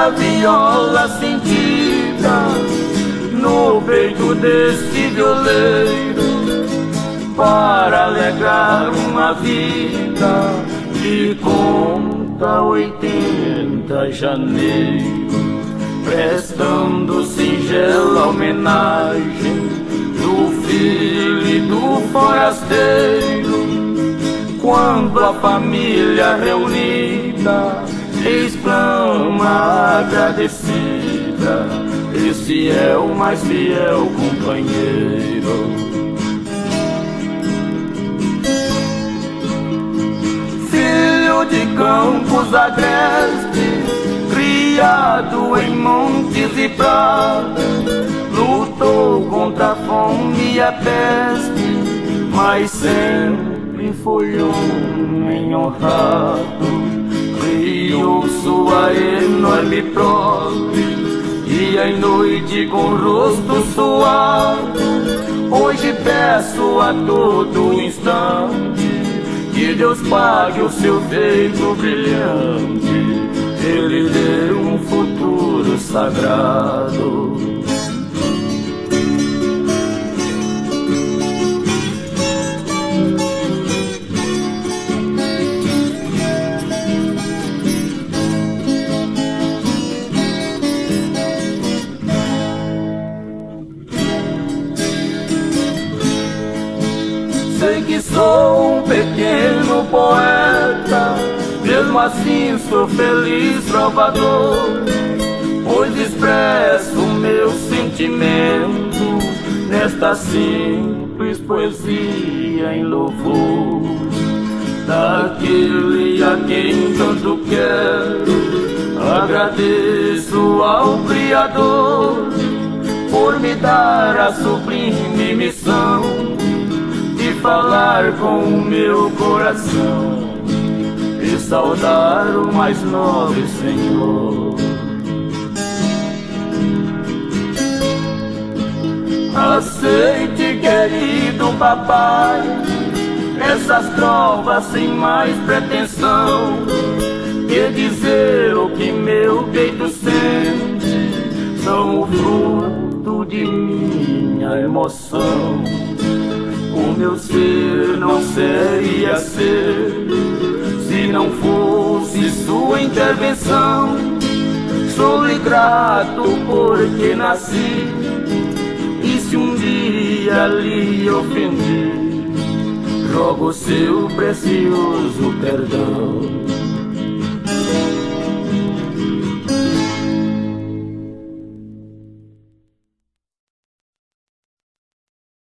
a viola sentida no peito desse violeiro, para alegrar uma vida que conta 80 janeiro, prestando singela homenagem do filho e do forasteiro. Quando a família reunida exclama agradecida: esse é o mais fiel companheiro. Filho de campos agrestes, criado em montes e pradas, lutou contra a fome e a peste, mas sempre foi homem honrado. Criou sua enorme prole dia e noite com o rosto suado. Hoje peço a todo instante que Deus pague o seu feito brilhante, ele dê um futuro sagrado. Sei que sou um pequeno poeta, mesmo assim sou feliz trovador, pois expresso meu sentimento nesta simples poesia em louvor daquele a quem tanto quero. Agradeço ao Criador por me dar a sublime missão de falar com o meu coração e saudar o mais nobre Senhor. Aceite, querido papai, essas trovas sem mais pretensão que dizer o que meu peito sente, são o fruto de minha emoção. O meu ser não seria ser se não fosse sua intervenção. Sou-lhe grato porque nasci, e se um dia lhe ofendi, rogo seu precioso perdão.